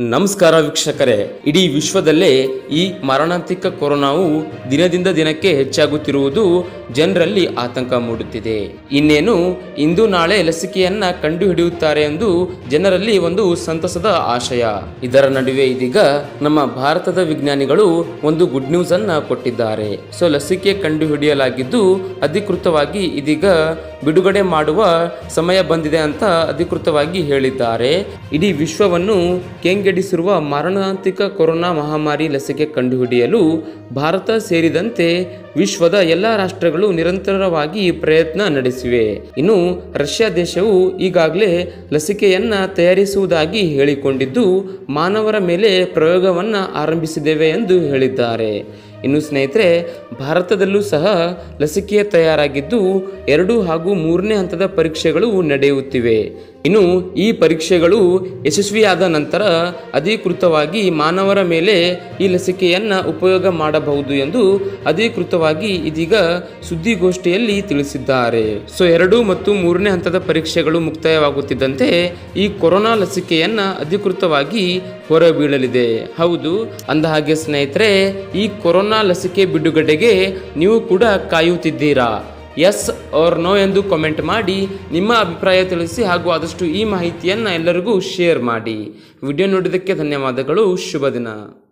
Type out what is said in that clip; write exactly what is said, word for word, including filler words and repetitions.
ನಮಸ್ಕಾರ ವೀಕ್ಷಕರೇ, ಇಡೀ ವಿಶ್ವದಲ್ಲೇ ಈ ಮಾರಣಾಂತಿಕ ಕೊರೋನಾವು ದಿನದಿಂದ ದಿನಕ್ಕೆ ಹೆಚ್ಚಾಗುತ್ತಿರುವುದು ಜನರಲ್ಲಿ ಆತಂಕ ಮೂಡುತ್ತಿದೆ. ಇನ್ನೇನು ಇಂದು ನಾಳೆ ಲಸಿಕೆಯನ್ನ ಕಂಡು ಹಿಡಿಯುತ್ತಾರೆ ಎಂದು ಜನರಲ್ಲಿ ಒಂದು ಸಂತಸದ ಆಶಯ. ಇದರ ನಡುವೆ ಇದೀಗ ನಮ್ಮ ಭಾರತದ ವಿಜ್ಞಾನಿಗಳು ಒಂದು ಗುಡ್ ನ್ಯೂಸ್ ಅನ್ನ ಕೊಟ್ಟಿದ್ದಾರೆ. ಸೊ ಲಸಿಕೆ ಕಂಡು ಹಿಡಿಯಲಾಗಿದ್ದು ಅಧಿಕೃತವಾಗಿ ಇದೀಗ ಬಿಡುಗಡೆ ಮಾಡುವ ಸಮಯ ಬಂದಿದೆ ಅಂತ ಅಧಿಕೃತವಾಗಿ ಹೇಳಿದ್ದಾರೆ. ಇಡೀ ವಿಶ್ವವನ್ನು ಕೆಂಗೆಡಿಸಿರುವ ಮಾರಣಾಂತಿಕ ಕೊರೋನಾ ಮಹಾಮಾರಿ ಲಸಿಕೆ ಕಂಡುಹಿಡಿಯಲು ಭಾರತ ಸೇರಿದಂತೆ ವಿಶ್ವದ ಎಲ್ಲ ರಾಷ್ಟ್ರಗಳು ನಿರಂತರವಾಗಿ ಪ್ರಯತ್ನ ನಡೆಸಿವೆ. ಇನ್ನು ರಷ್ಯಾ ದೇಶವು ಈಗಾಗಲೇ ಲಸಿಕೆಯನ್ನ ತಯಾರಿಸುವುದಾಗಿ ಹೇಳಿಕೊಂಡಿದ್ದು ಮಾನವರ ಮೇಲೆ ಪ್ರಯೋಗವನ್ನ ಆರಂಭಿಸಿದ್ದೇವೆ ಎಂದು ಹೇಳಿದ್ದಾರೆ. ಇನ್ನು ಸ್ನೇಹಿತರೆ, ಭಾರತದಲ್ಲೂ ಸಹ ಲಸಿಕೆ ತಯಾರಾಗಿದ್ದು ಎರಡು ಹಾಗೂ ಮೂರನೇ ಹಂತದ ಪರೀಕ್ಷೆಗಳು ನಡೆಯುತ್ತಿವೆ. ಇನ್ನು ಈ ಪರೀಕ್ಷೆಗಳು ಯಶಸ್ವಿಯಾದ ನಂತರ ಅಧಿಕೃತವಾಗಿ ಮಾನವರ ಮೇಲೆ ಈ ಲಸಿಕೆಯನ್ನು ಉಪಯೋಗ ಮಾಡಬಹುದು ಎಂದು ಅಧಿಕೃತವಾಗಿ ಇದೀಗ ಸುದ್ದಿಗೋಷ್ಠಿಯಲ್ಲಿ ತಿಳಿಸಿದ್ದಾರೆ. ಸೊ ಎರಡು ಮತ್ತು ಮೂರನೇ ಹಂತದ ಪರೀಕ್ಷೆಗಳು ಮುಕ್ತಾಯವಾಗುತ್ತಿದ್ದಂತೆ ಈ ಕೊರೋನಾ ಲಸಿಕೆಯನ್ನ ಅಧಿಕೃತವಾಗಿ ಹೊರಬೀಳಲಿದೆ. ಹೌದು, ಅಂದ ಹಾಗೆ ಸ್ನೇಹಿತರೆ, ಈ ಕೊರೋನಾ ಲಸಿಕೆ ಬಿಡುಗಡೆಗೆ ನೀವು ಕೂಡ ಕಾಯುತ್ತಿದ್ದೀರಾ? ಎಸ್ ಆರ್ ನೋ ಎಂದು ಕಾಮೆಂಟ್ ಮಾಡಿ ನಿಮ್ಮ ಅಭಿಪ್ರಾಯ ತಿಳಿಸಿ ಹಾಗೂ ಆದಷ್ಟು ಈ ಮಾಹಿತಿಯನ್ನು ಎಲ್ಲರಿಗೂ ಶೇರ್ ಮಾಡಿ. ವಿಡಿಯೋ ನೋಡಿದ್ದಕ್ಕೆ ಧನ್ಯವಾದಗಳು. ಶುಭ ದಿನ.